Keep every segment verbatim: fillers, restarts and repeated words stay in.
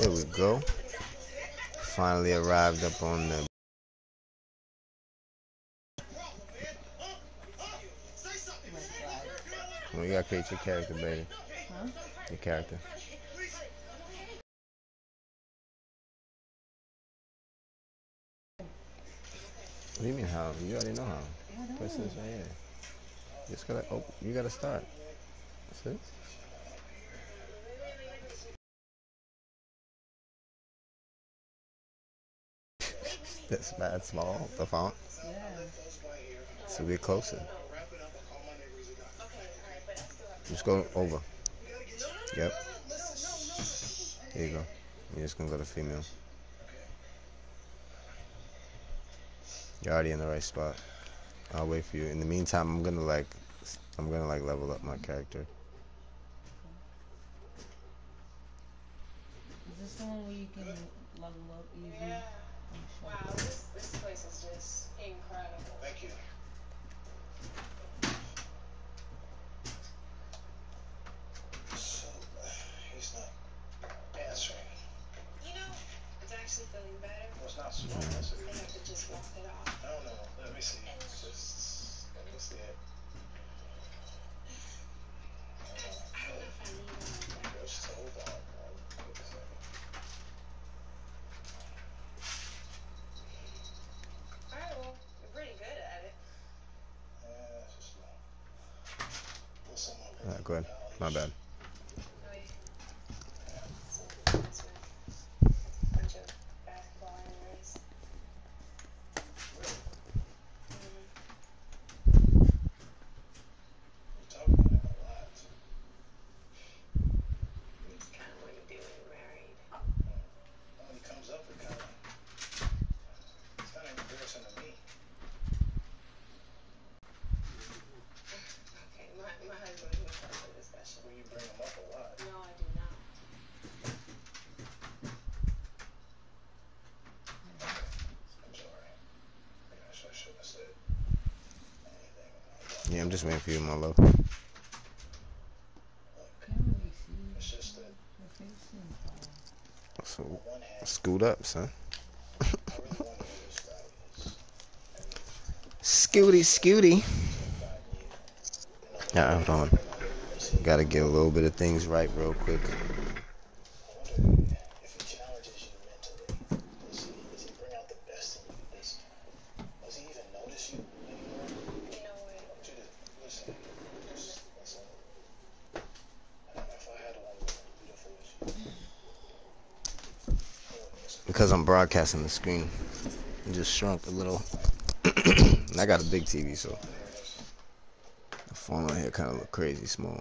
Here we go. Finally arrived up on the. Well, you gotta create your character, baby. Huh? Your character. What do you mean how? You already know how. Press this right here. You just gotta. Oh, you gotta start. See? That's bad small. The font. Yeah. So we're closer. Just go over. Yep. Here you go. You're just gonna go to female. You're already in the right spot. I'll wait for you. In the meantime, I'm gonna like, I'm gonna like level up my character. Is this the one where you can level up easy? Yeah. Wow, this, this place is just incredible. Thank you. So, uh, he's not answering. You know, it's actually feeling better. Well, it's not small, is it? I have to just walk it off. No, no, let me see. Just, let me see it. I don't know if I need one like that. Just hold on. Hold a second. Alright, well, you're pretty good at it. Yeah, it's just slow. Listen, my Alright, go ahead. My bad. Oh, yeah. That's a bunch of basketball anyways. Mm-hmm. You talk about it a lot. It's kind of what you do when you're married. When he comes up, it kind of, it's kind of embarrassing to me. Okay, my, my husband is up for discussion. Well, you bring him up a lot. No, I do not. I'm sorry. Maybe I should- I shouldn't have said anything about Yeah, I'm just waiting for you, my love. Can't really see It's just that her face and stuff. So, on one hand, scoot up, son. I really wonder who this guy is. Scooty, scooty. Five years. Yeah, hold on. Gotta get a little bit of things right real quick. I wonder if he challenges you mentally. Does he, does he bring out the best in you? Does, does he even notice you anymore? You know what? I want you to listen. Just listen. And if I had one as beautiful as you, I wouldn't listen. Because I'm broadcasting the screen, it just shrunk a little. And I got a big T V, so the phone on here kind of look crazy small.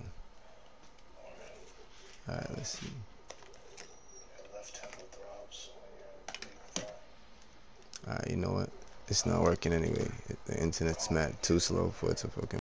Alright, let's see. Your left temple throbs when you're in deep thought. Alright, you know what? It's not working anyway. The internet's mad too slow for it to fucking